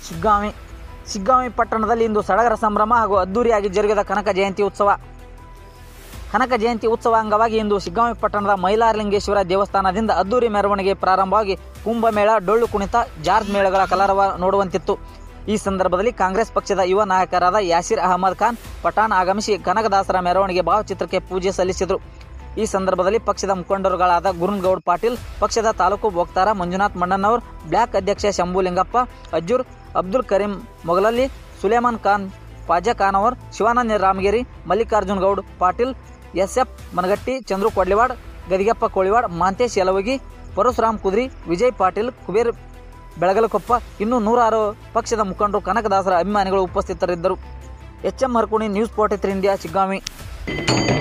ಶಿಗ್ಗಾಂವಿ ಪಟ್ಟಣದಲ್ಲಿ ಇಂದು ಸಡಗರ ಸಂಭ್ರಮ ಹಾಗೂ ಅದ್ದೂರಿಯಾಗಿ ಜರುಗಿದ ಕನಕ ಜಯಂತಿ ಉತ್ಸವ ಅಂಗವಾಗಿ ಇಂದು ಶಿಗ್ಗಾಂವಿ ಪಟ್ಟಣದ ಮೈಲಾರಲಿಂಗೇಶ್ವರ ದೇವಸ್ಥಾನದಿಂದ ಅದ್ದೂರಿ ಮೆರವಣಿಗೆ ಪ್ರಾರಂಭವಾಗಿ ಕುಂಭಮೇಳ, ಡೊಳ್ಳು ಕುಣಿತ, ಜಾರ್ಜ್ ಮೇಳಗಳ ಕಲರವ ನೋಡುವಂತಿತ್ತು. ಈ ಸಂದರ್ಭದಲ್ಲಿ ಕಾಂಗ್ರೆಸ್ ಪಕ್ಷದ ಯುವ ನಾಯಕರಾದ ಯಾಸಿರ್ ಅಹಮದ್ ಖಾನ್ ಪಠಾಣ್ ಆಗಮಿಸಿ ಕನಕದಾಸರ ಮೆರವಣಿಗೆ ಭಾವಚಿತ್ರಕ್ಕೆ ಪೂಜೆ ಸಲ್ಲಿಸಿದರು. ಈ ಸಂದರ್ಭದಲ್ಲಿ ಪಕ್ಷದ ಮುಖಂಡರುಗಳಾದ ಗುರುನ್ಗೌಡ್ ಪಾಟೀಲ್, ಪಕ್ಷದ ತಾಲೂಕು ವಕ್ತಾರ ಮಂಜುನಾಥ್ ಮಣ್ಣನ್ನವರ್, ಬ್ಲಾಕ್ ಅಧ್ಯಕ್ಷ ಶಂಭುಲಿಂಗಪ್ಪ ಅಜ್ಜೂರ್, ಅಬ್ದುಲ್ ಕರೀಂ ಮೊಗಲಲ್ಲಿ, ಸುಲೇಮಾನ್ ಖಾನ್ ಪಾಜಾ ಖಾನವರ್, ಶಿವಾನಂದ ರಾಮಗಿರಿ, ಮಲ್ಲಿಕಾರ್ಜುನ್ ಗೌಡ್ ಪಾಟೀಲ್, SF ಮನಗಟ್ಟಿ, ಚಂದ್ರು ಕೊಡ್ಲಿವಾಡ್, ಗದಿಗೆಪ್ಪ ಕೋಳಿವಾಡ್, ಮಾಂತೇಶ್ ಯಲವಗಿ, ಪರಶುರಾಮ್ ಕುದ್ರಿ, ವಿಜಯ್ ಪಾಟೀಲ್, ಕುಬೇರ್ ಬೆಳಗಲಕೊಪ್ಪ ಇನ್ನೂ 106 ಪಕ್ಷದ ಮುಖಂಡರು, ಕನಕದಾಸರ ಅಭಿಮಾನಿಗಳು ಉಪಸ್ಥಿತರಿದ್ದರು. HM Harkuni, news 43 India, Shiggaon.